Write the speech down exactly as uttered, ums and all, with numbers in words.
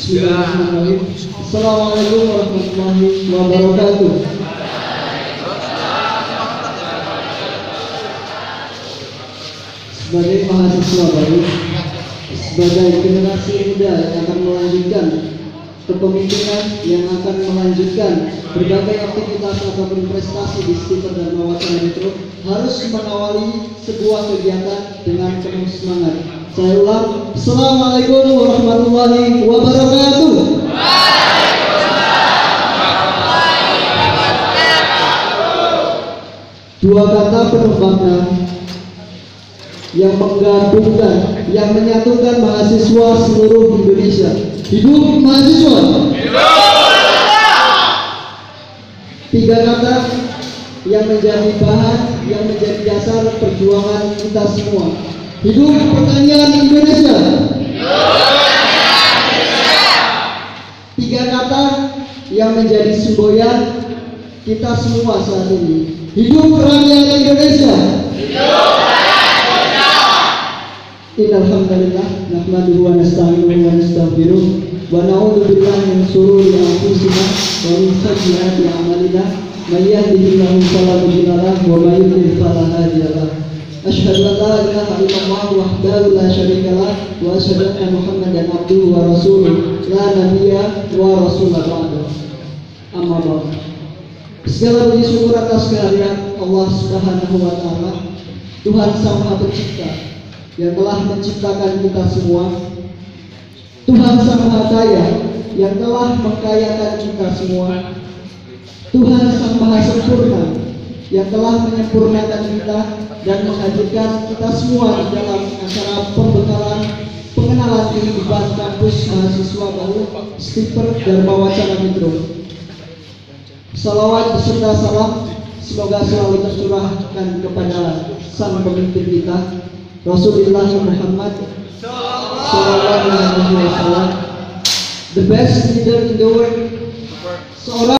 Bismillahirrahmanirrahim. Assalamualaikum warahmatullahi wabarakatuh. Sebagai mahasiswa baru, sebagai generasi muda yang akan melanjutkan kepemimpinan, yang akan melanjutkan berbagai aktivitas ataupun prestasi di Stiper Dharma Wacana Metro, harus mengawali sebuah kegiatan dengan penuh semangat. Saya ulang, Assalamualaikum warahmatullahi wabarakatuh. Dua kata penuh makna yang menggabungkan, yang menyatukan mahasiswa seluruh Indonesia. Hidup mahasiswa. Tiga kata yang menjadi bahan, yang menjadi dasar perjuangan kita semua. Hidup pertanian Indonesia. Tiga kata yang menjadi semboyan kita semua saat ini. Hidup rakyat Indonesia. Innalhamdulillah nahmaduhu wa nasta'inuhu wa nastaghfiruh wa na'udzu billahi min shururi anfusina wa min sayyiati a'malina may yahdihillahu fala mudilla lahu wa may yudlil fala hadiya lahu. Asyhadu an la ilaha illallah wahdahu la syarika lah wa asyhadu anna Muhammadan abduhu wa rasuluh la nabiyya wa rasulah ba'da. Amma ba'd. Segala puji syukur atas kehadiran Allah Subhanahu wa taala, Tuhan Sang Maha Pencipta yang telah menciptakan kita semua, Tuhan Sang Maha Kaya yang telah mengkayakan kita semua, Tuhan Sang Maha Sempurna yang telah menyempurnakan kita dan menghadirkan kita semua di dalam acara pembekalan pengenalan kehidupan kampus mahasiswa baru Stiper Dharma Wacana Metro. Salawat beserta salam semoga selalu tercurahkan kepada sang pemimpin kita, Rasulullah Muhammad sallallahu alaihi wasallam, the best leader in the world. Seorang